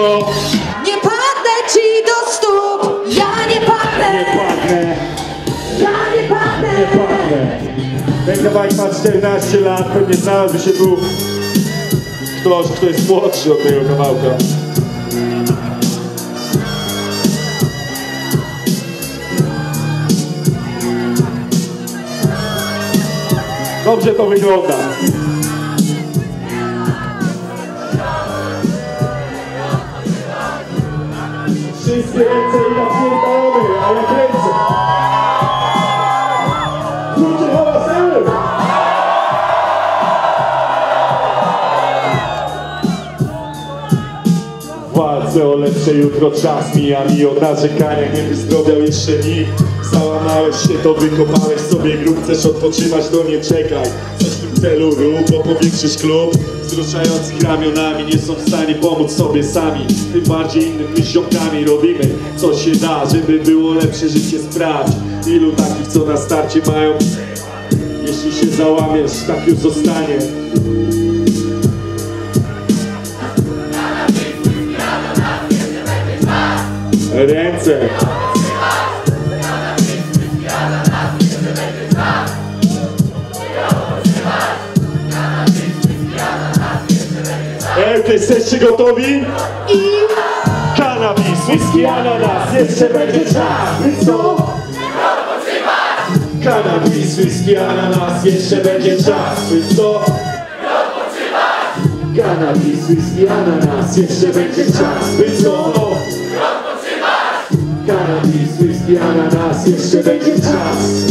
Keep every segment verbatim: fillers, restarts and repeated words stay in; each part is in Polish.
to Nie padnę ci do stóp, ja nie padnę. nie padnę, Ja nie padnę. nie padnę. Ten kawałek ma czternaście lat, pewnie znalazł się tu ktoś, kto jest młodszy od tego kawałka. Dobrze to wygląda. Wszyscy ręce i napierdolamy, a jak ręce. Ludzie hałasem! W walce o lepsze jutro czas mija mi, od narzekania nie wyzdrowiał jeszcze nikt. Załamałeś się, to wykopałeś sobie grób, chcesz odpoczywać, to nie czekaj. Coś w tym celu rób, bo powiększysz klub. Wzruszających ramionami nie są w stanie pomóc sobie sami. Tym bardziej innym my z ziomkami robimy co się da, żeby było lepsze życie. Sprawdź, ilu takich co na starcie mają. Jeśli się załamiesz, tak już zostanie. Ręce. Ej, to jesteście gotowi? I Kanabis, whisky, ananas, jeszcze będzie czas. I co? Kanabis, whisky, ananas, jeszcze będzie czas. I co? Kanabis, whisky, ananas, jeszcze będzie czas. I co? Kanabis, whisky, ananas, jeszcze będzie czas.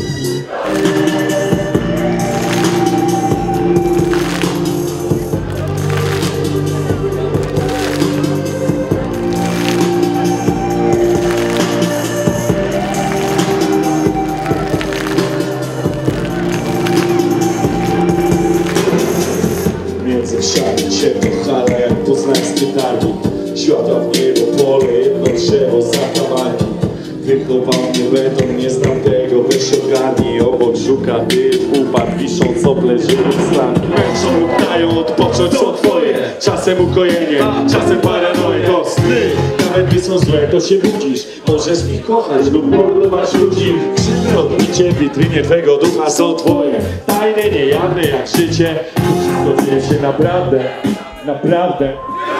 Między szary, ciemno, hala jak poznańskie targi. Światła w niebo, pole, jedno drzewo, zakamarki. Wychował mnie beton, nie znam tego, weź ogarnij. Obok żuka ty upadł, wiszą cople, żyły stan. Męczą lub dają odpocząć, są twoje. Czasem ukojenie, czasem paranoje. To sny, nawet nie są złe, to się budzisz. Możesz ich kochać lub mordować ludzi. Krzywne odbicie w witrynie twego ducha są twoje. Tajne, niejawne jak życie. To dzieje się naprawdę, naprawdę.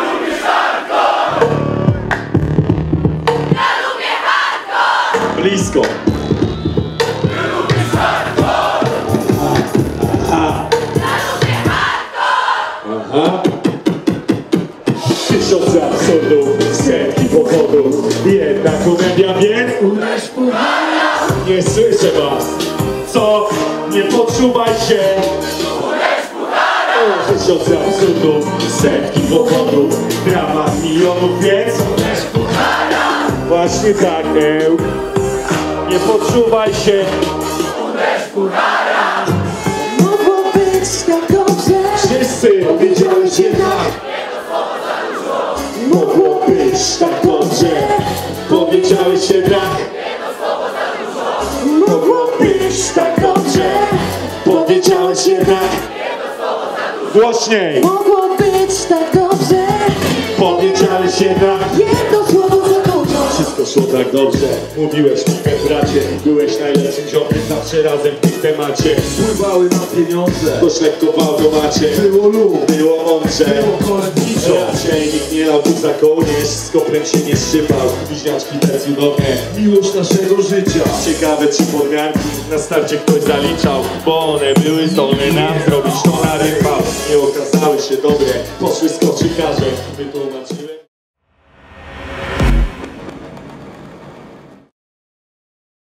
Blisko. Aha. Aha. Tysiące absurdów, setki powodów. Jedna komedia, więc nie słyszę was. Co? Nie poczuwaj się. O, tysiące absurdów, setki powodów. Dramat milionów, więc właśnie tak, eł. Nie poczuwaj się. mogło być tak dobrze. Wszyscy powiedziałeś jednak. Mogło być tak dobrze. Powiedziałeś jednak. Mogło być tak dobrze. Powiedziałeś jednak. Głośniej. Mogło być tak dobrze. Powiedziałeś jednak. Jedno słowo za dużo. Wszystko szło tak dobrze. Mówiłeś mi, bracie. Byłeś najlepszym ziomkiem, zawsze razem w tym temacie. Pływały na pieniądze, Ktoś lekko w automacie. było lub, Było mądrze. było kolędniczo. Raczej nikt nie lał za kołnierz, z koprem się nie szczypał. Bliźniaczki też cudowne. Miłość naszego życia. Ciekawe czy podmianki na starcie ktoś zaliczał. Bo one były zdolne nam zrobić to na rympał. Nie okazały się dobre, poszły skoczykarze. Wytłumaczyłem.